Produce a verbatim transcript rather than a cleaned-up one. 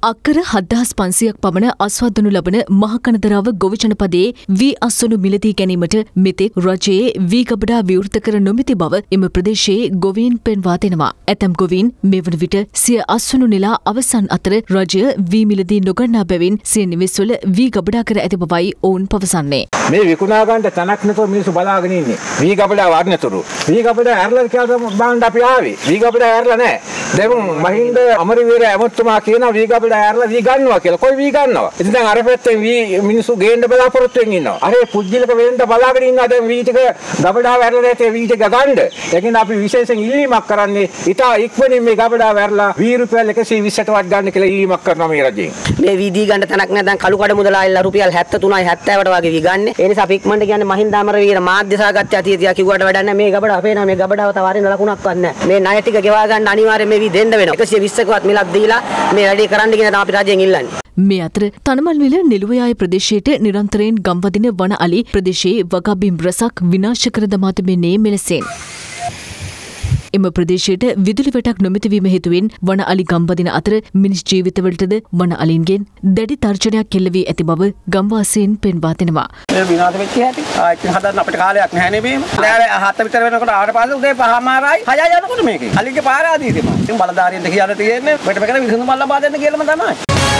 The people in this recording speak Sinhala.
අක්කර හත්දහස් පන්සියයක් පමණ අස්වද්දනු ලබන මහකනදරාව ගොවි ජනපදයේ වී අස්වනු මිලදී ගැනීමට මෙතෙක් රජයේ වී ගබඩා විවෘත කර නොමැති බව එම ප්‍රදේශයේ ගොවීන් පෙන්වා දෙනවා. ඇතැම් ගොවීන් මේ වන විට සිය අස්වනු නෙලා අවසන් අතර රජය වී මිලදී නොගන්නා බැවින් සිය නිවෙස්වල වී ගබඩා කර ඇති බවයි ඔවුන් පවසන්නේ. මේ විකුණා ගන්න තැනක් නැතුව මිනිස්සු බලාගෙන ඉන්නේ. වී ගබඩා වර්ණතුරු. වී ගබඩා ඇරලා කියලා බාන්න අපි ආවේ. වී ගබඩා ඇරලා නැහැ. දැන් මහින්ද අමරවීර ඇමතුමා කියන වී ගබඩා ඇරලා වී ගන්නවා කියලා. කොයි වී ගන්නවා? ඉතින් දැන් අර පැත්තෙන් වී මිනිස්සු ගේන්න බලාපොරොත්තු වෙමින් ඉන්නවා. අර පුජ්ජිලක වෙන්න බලාගෙන ඉන්නවා දැන් වී ටික ගබඩාව ඇරලා නැතේ වී ටික ගන්න. ඒකින් අපි විශේෂයෙන් ඉල්ලීමක් කරන්නේ ඉතා ඉක්මනින් මේ ගබඩාව ඇරලා වී රුපියල් එකසිය විස්සට වත් ගන්න කියලා ඉල්ලීමක් කරනවා මේ රජයෙන්. මේ වී දී ගන්න තැනක් නැහැ. දැන් කළු කඩ මුදලායිලා රුපියල් හැත්තෑ තුනයි හැත්තෑවට වගේ වී ගන්න. ඒ නිසා අපි ඉක්මනට කියන්නේ මහින්ද අමරවීර මාධ්‍ය සාකච්ඡා තිය තියා කිව්වට වැඩක් නැහැ. මේ ගබඩාව අපේනවා. මේ ගබඩාව තව අරින්න ලකුණක්වත් නැහැ. මේ ණය ටික ගෙවා ගන්න අනිවාර්යයෙන් මේ වී දෙන්න වෙනවා. එකසිය විස්සකවත් මිලක් දීලා මේ වැඩේ කරන්න කියන තමයි අපි රජයෙන් ඉල්ලන්නේ. මේ අතර තනමල්විල නිලුවයාය ප්‍රදේශයට නිරන්තරයෙන් ගම්වදින වන අලි ප්‍රදේශයේ වගබිම් රසක් විනාශ කර දමා තිබෙන්නේ මෙලෙසින්. එම ප්‍රදේශයට විදුලි වැටක් නොමැතිවීම හේතුවෙන් වන අලි ගම්වදින අතර මිනිස් ජීවිතවලටද වන අලින්ගෙන් දැඩි තර්ජනයක් කෙල්ල වී ඇති බව ගම්වාසීන් පෙන්වා දෙනවා. මේ විනාශ වෙච්ච හැටි ආයෙත් හදන්න අපිට කාලයක් නැහැ නේ මේම. නෑ හත විතර වෙනකොට ආවට පස්සේ උදේ පහමාරයි හයයි යනකොට මේකේ. අලිගේ පාර ආදී දෙනවා. ඉතින් බලධාරීන්ට කියන්න තියෙන්නේ මෙතන මෙතන විසඳුමක් ලබා දෙන්න කියලාම තමයි.